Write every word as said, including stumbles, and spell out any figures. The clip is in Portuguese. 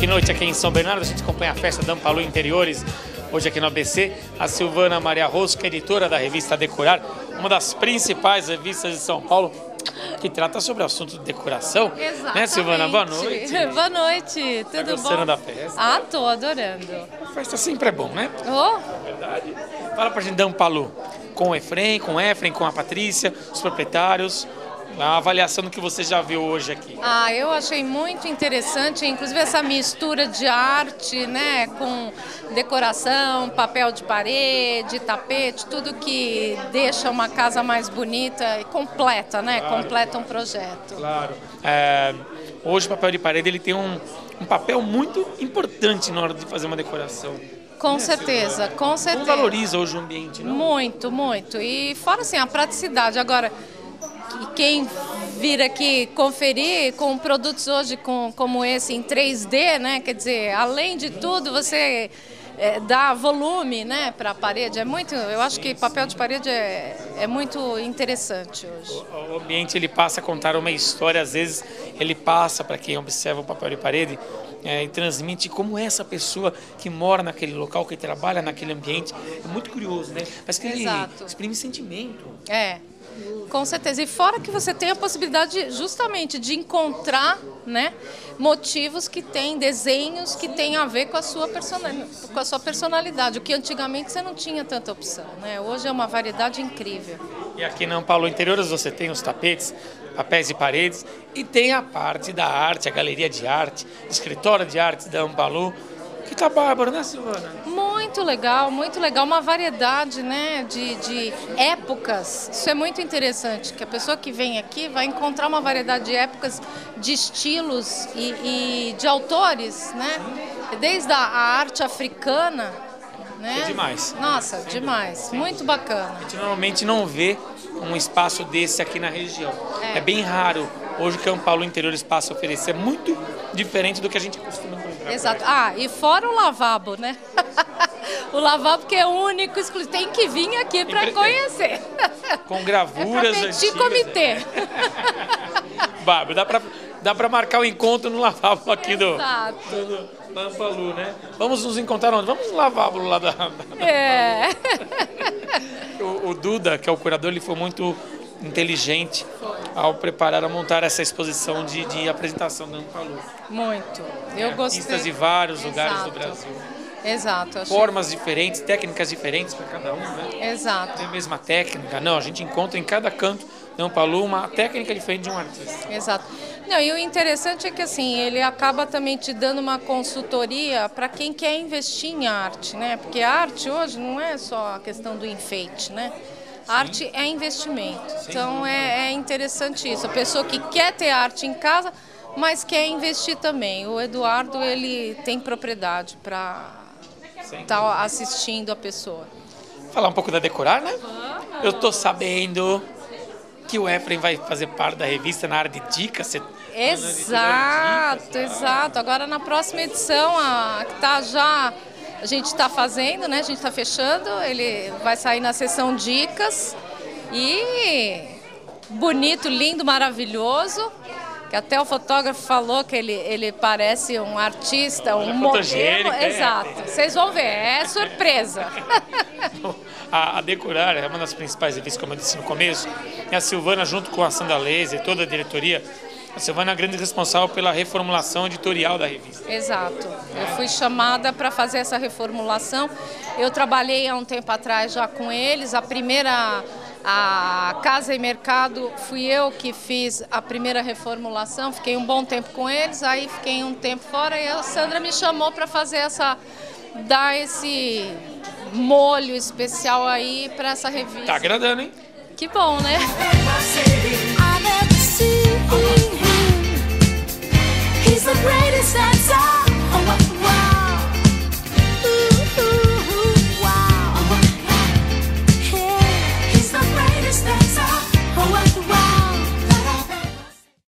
de noite aqui em São Bernardo, a gente acompanha a festa da Ampalu Interiores, hoje aqui no A B C. A Silvana Maria Rosco, que é editora da revista Decorar, uma das principais revistas de São Paulo, que trata sobre o assunto de decoração. Exatamente. Né, Silvana? Boa noite. Boa noite, tudo tá gostando bom? da festa? Ah, tô adorando. A festa sempre é bom, né? Oh. É verdade. Fala pra gente da Ampalu, com o Efrem, com o Efrem, com a Patrícia, os proprietários. A avaliação do que você já viu hoje aqui. Ah, eu achei muito interessante, inclusive essa mistura de arte, né, com decoração, papel de parede, tapete, tudo que deixa uma casa mais bonita e completa, né, claro. Completa um projeto. Claro. É, hoje o papel de parede ele tem um, um papel muito importante na hora de fazer uma decoração. Com certeza, com certeza. Como valoriza hoje o ambiente, não? Muito, muito. E fora assim, a praticidade. Agora, e quem vir aqui conferir com produtos hoje com, como esse em três D, né? Quer dizer, além de tudo, você é, dá volume, né, para a parede. É muito, eu acho que papel de parede é, é muito interessante hoje. O, o ambiente ele passa a contar uma história, às vezes ele passa para quem observa o papel de parede é, e transmite como é essa pessoa que mora naquele local, que trabalha naquele ambiente. É muito curioso, né? Parece que ele Exato. exprime sentimento. É. Com certeza. E fora que você tem a possibilidade justamente de encontrar, né, motivos que têm, desenhos que têm a ver com a sua personalidade, com a sua personalidade, o que antigamente você não tinha tanta opção, né? Hoje é uma variedade incrível. E aqui na Ampalu Interiores você tem os tapetes, papéis de paredes e tem a parte da arte, a galeria de arte, escritório de arte da Ampalu. Que tá bárbaro, né, Silvana? Muito legal, muito legal. Uma variedade, né, de, de épocas. Isso é muito interessante, que a pessoa que vem aqui vai encontrar uma variedade de épocas, de estilos e, e de autores, né? Desde a, a arte africana, né? É demais. Nossa, demais. Muito bacana. A gente normalmente não vê um espaço desse aqui na região. É, é bem raro. Hoje o que a Ampalu Interiores passa a oferecer é muito diferente do que a gente costuma encontrar. Exato. Ah, e fora o lavabo, né? O lavabo que é único, exclusivo. Tem que vir aqui para conhecer. Com gravuras é antigas. comitê. Bárbaro, dá para dá para marcar o encontro no lavabo aqui do, do, do Ampalu, né? Vamos nos encontrar onde? Vamos no lavabo lá da... da é. o, o Duda, que é o curador, ele foi muito inteligente ao preparar, a montar essa exposição de, de apresentação da Ampalu. Muito. Eu é, gostei. Artistas de vários Exato. lugares do Brasil. Exato. Achei... Formas diferentes, técnicas diferentes para cada um, né? Exato. Tem a mesma técnica. Não, a gente encontra em cada canto da Ampalu uma técnica diferente de um artista. Exato. Não, e o interessante é que assim, ele acaba também te dando uma consultoria para quem quer investir em arte, né? Porque a arte hoje não é só a questão do enfeite, né? A arte é investimento. Sim. Então é, é interessante isso. A pessoa que quer ter arte em casa, mas quer investir também. O Eduardo, ele tem propriedade para estar assistindo a pessoa. Falar um pouco da Decorar, né? Eu tô sabendo que o Efrem vai fazer parte da revista na área de dicas. Você... Exato, dicas, exato. Agora na próxima edição, a que tá já... A gente está fazendo, né? A gente está fechando, ele vai sair na seção dicas e bonito, lindo, maravilhoso, que até o fotógrafo falou que ele, ele parece um artista, um modelo. É. Exato, vocês vão ver, é surpresa. A, a Decorar é uma das principais revistas, como eu disse no começo, e a Silvana, junto com a Sandra Leise e toda a diretoria, a Silvana é a grande responsável pela reformulação editorial da revista. Exato. Eu fui chamada para fazer essa reformulação. Eu trabalhei há um tempo atrás já com eles. A primeira, a Casa e Mercado, fui eu que fiz a primeira reformulação. Fiquei um bom tempo com eles, aí fiquei um tempo fora e a Sandra me chamou para fazer essa, dar esse molho especial aí para essa revista. Tá agradando, hein? Que bom, né?